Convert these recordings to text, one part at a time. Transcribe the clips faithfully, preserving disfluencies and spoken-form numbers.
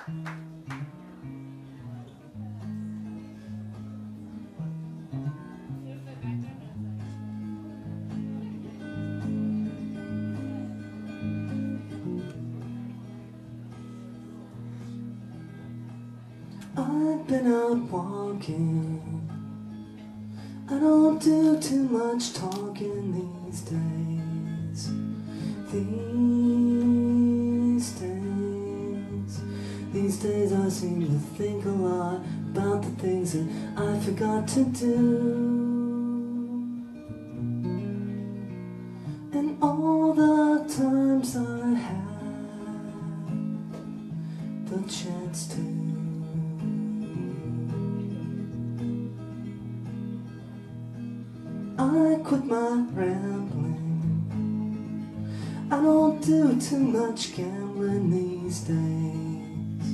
I've been out walking. I don't do too much talking these days. These days, these days I seem to think a lot about the things that I forgot to do. And all the times I had the chance to. I quit my rambling. I don't do too much gambling these days.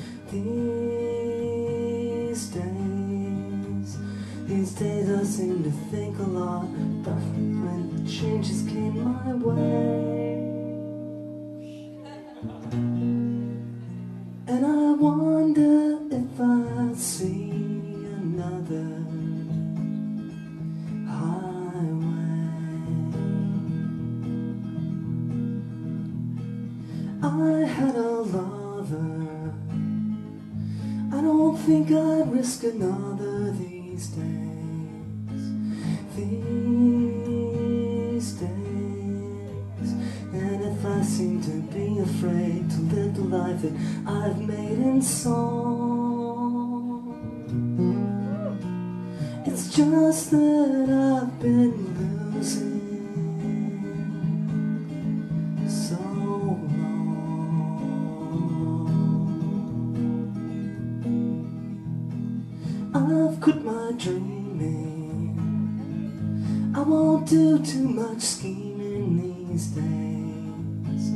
These days, these days I seem to think a lot about when changes came my way. And I wonder if I see another I had a lover. I don't think I'd risk another these days. These days. And if I seem to be afraid to live the life that I've made in song, it's just that I've been losing so long. I've quit my dreaming. I won't do too much scheming these days.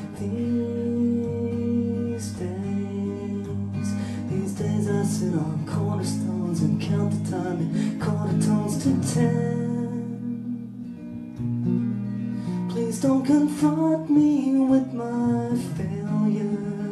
These days, these days I sit on cornerstones and count the time in quarter tones to ten. Please don't confront me with my failure.